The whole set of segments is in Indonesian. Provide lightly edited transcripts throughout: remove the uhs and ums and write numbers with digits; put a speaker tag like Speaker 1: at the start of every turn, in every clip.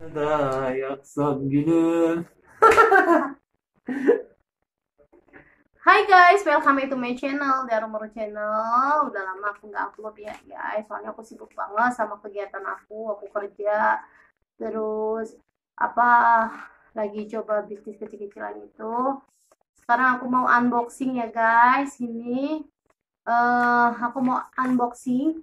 Speaker 1: Da yaksam gülüm.
Speaker 2: Hai guys, welcome to my channel, Darumoro Channel. Udah lama aku nggak upload ya guys, soalnya aku sibuk banget sama kegiatan aku kerja, terus apa lagi coba bisnis kecil-kecilan itu. Sekarang aku mau unboxing ya guys. Ini aku mau unboxing.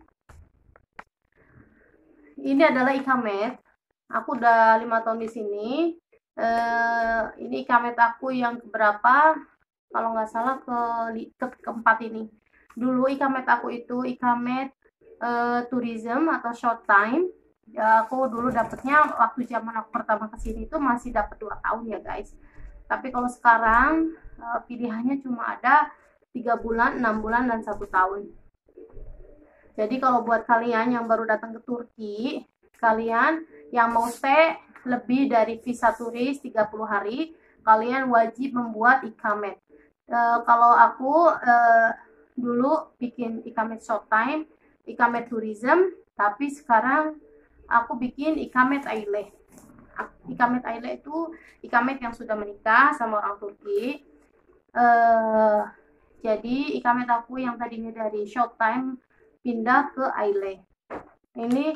Speaker 2: Ini adalah Ikamet. Aku udah 5 tahun di sini. Ini Ikamet aku yang keberapa? Kalau nggak salah keempat ini. Dulu Ikamet aku itu Ikamet tourism atau short time. Ya, aku dulu dapetnya waktu zaman aku pertama kesini itu masih dapat 2 tahun ya guys. Tapi kalau sekarang pilihannya cuma ada 3 bulan, 6 bulan, dan 1 tahun. Jadi kalau buat kalian yang baru datang ke Turki, kalian yang mau stay lebih dari visa turis 30 hari, kalian wajib membuat ikamet. Kalau aku dulu bikin ikamet short time, ikamet tourism, tapi sekarang aku bikin ikamet aile. Ikamet aile itu ikamet yang sudah menikah sama orang Turki. Jadi ikamet aku yang tadinya dari short time pindah ke aile. Ini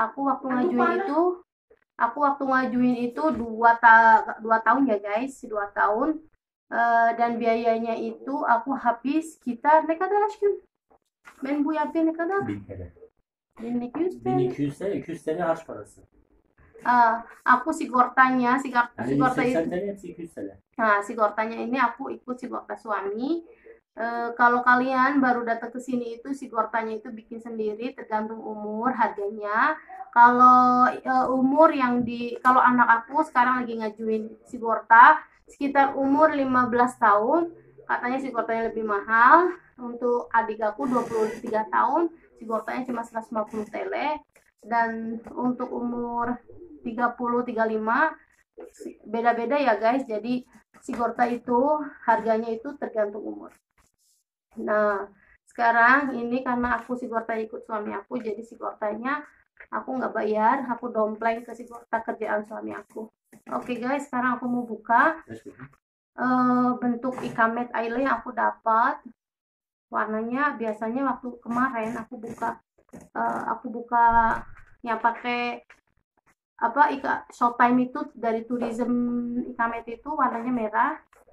Speaker 2: aku waktu ngajuin itu 2 tahun ya guys, 2 tahun. Dan biayanya itu aku habis sekitar ne kadar aşkım? Ben bu yapıya ne kadar?
Speaker 1: 1000 TL.
Speaker 2: 1200 TL.
Speaker 1: 1200 TL, 200 TL harç parası.
Speaker 2: Aku sigortanya,
Speaker 1: Yani
Speaker 2: sigorta
Speaker 1: 180
Speaker 2: itu.
Speaker 1: TL hepsi 200 TL.
Speaker 2: Nah, sigortanya ini aku ikut sigorta suami. Kalau kalian baru datang ke sini itu sigortanya itu bikin sendiri, tergantung umur harganya. Kalau umur kalau anak aku sekarang lagi ngajuin sigorta sekitar umur 15 tahun, katanya sigortanya lebih mahal. Untuk adik aku 23 tahun, sigortanya cuma 150 TL. Dan untuk umur 30 35 beda-beda ya guys. Jadi sigorta itu harganya itu tergantung umur. Nah, sekarang ini karena aku sigorta ikut suami aku, jadi sigortanya aku nggak bayar, aku dompleng ke sigorta kerjaan suami aku. Oke guys, sekarang aku mau buka bentuk ikamet aile yang aku dapat. Warnanya biasanya waktu kemarin aku buka yang pakai showtime itu dari tourism ikamet itu warnanya merah.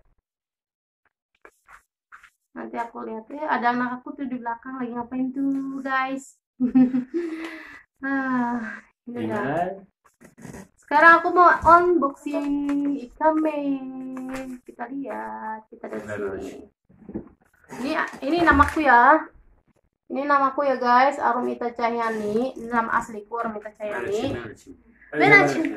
Speaker 2: Nanti aku lihat ya, ada anak aku tuh di belakang lagi ngapain tuh guys. Ini dah. Sekarang aku mau unboxing ikamet. Kita lihat, kita dari sini. Ini namaku ya. Ini namaku ya guys, Arumita Cahyani. Ini nama asliku Arumita Cahyani. Ben açım.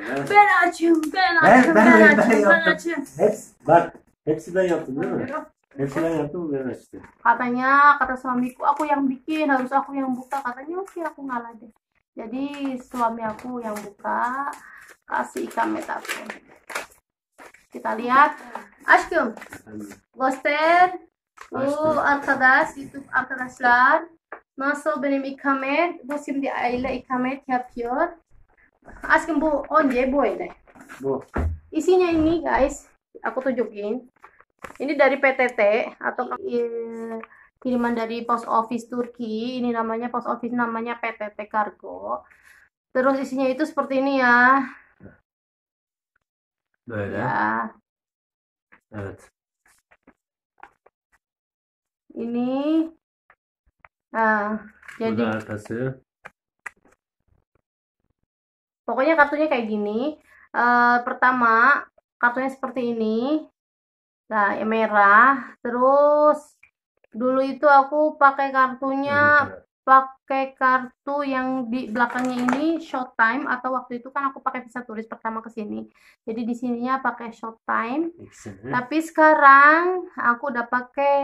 Speaker 1: Bak, hepsi ben yaptım değil mi? Hepsi ben yaptım, ben açtım.
Speaker 2: Katanya, kata suamiku, aku yang bikin, harus aku yang buka. Katanya oke, aku ngalah deh. Jadi suami aku yang buka, kasih ikamet aku. Kita lihat. Aşkım, göster. Bu YouTube arkadaşlar nasıl benim ikamet. Bu şimdi aile ikamet yapıyor. Aşkım bu önce böyle.
Speaker 1: Bu.
Speaker 2: Isinya ini guys, aku tunjukin. Ini dari PTT atau kiriman dari Post Office Turki. Ini namanya Post Office, namanya PTT Kargo. Terus isinya itu seperti ini ya.
Speaker 1: Böyle.
Speaker 2: Ya.
Speaker 1: Evet.
Speaker 2: Ini. Nah,
Speaker 1: Bu
Speaker 2: jadi
Speaker 1: da arkası.
Speaker 2: pokoknya kartunya kayak gini. Pertama, kartunya seperti ini. Nah, yang merah. Terus dulu itu aku pakai kartu yang di belakangnya ini Showtime, atau waktu itu kan aku pakai visa turis pertama ke sini. Jadi di sininya pakai Showtime.
Speaker 1: İkisini.
Speaker 2: Tapi sekarang aku udah pakai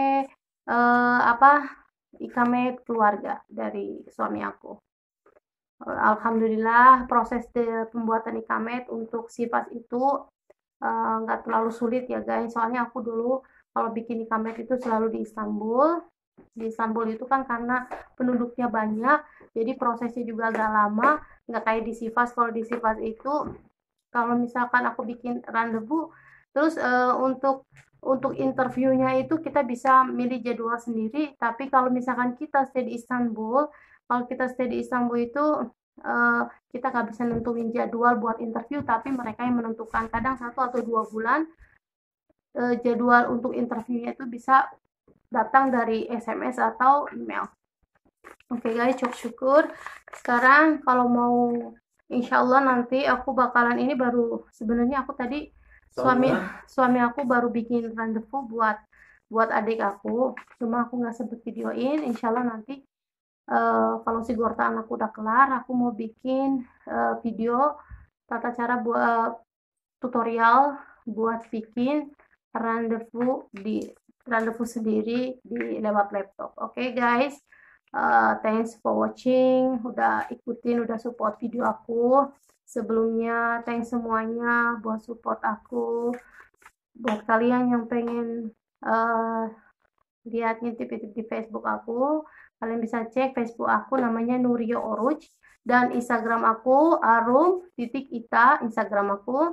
Speaker 2: ikamet keluarga dari suami aku. Alhamdulillah proses pembuatan ikamet untuk sifat itu nggak terlalu sulit ya guys, soalnya aku dulu kalau bikin ikamet itu selalu di Istanbul. Di Istanbul itu kan karena penduduknya banyak, Jadi prosesnya juga agak lama, nggak kayak di Sifas. Kalau di Sifas itu kalau misalkan aku bikin rendezvous, terus untuk interviewnya itu kita bisa milih jadwal sendiri. Tapi kalau misalkan kita stay di Istanbul, kalau kita stay di Istanbul itu kita nggak bisa nentuin jadwal buat interview, tapi mereka yang menentukan. Kadang 1 atau 2 bulan jadwal untuk interviewnya itu bisa datang dari SMS atau email. Oke guys, cukup syukur. Sekarang kalau mau, insya Allah nanti aku bakalan ini baru, sebenarnya aku tadi suami aku baru bikin rendezvous buat adik aku, cuma aku nggak sempet videoin. Insya Allah nanti kalau si Gorta anakku udah kelar, aku mau bikin video tata cara buat tutorial buat bikin rendezvous sendiri di lewat laptop. Oke guys, thanks for watching, udah ikutin, udah support video aku sebelumnya. Thanks semuanya buat support aku. Buat kalian yang pengen lihat ngintip-ngintip di Facebook aku, kalian bisa cek Facebook aku, namanya Nurio Oruj, dan Instagram aku arum.ita, Instagram aku.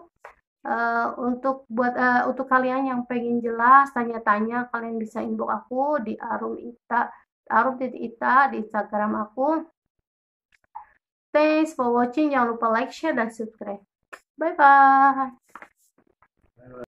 Speaker 2: Untuk kalian yang pengen jelas tanya-tanya, kalian bisa inbox aku di arum.ita di Instagram aku. Thanks for watching, jangan lupa like, share, dan subscribe. Bye bye.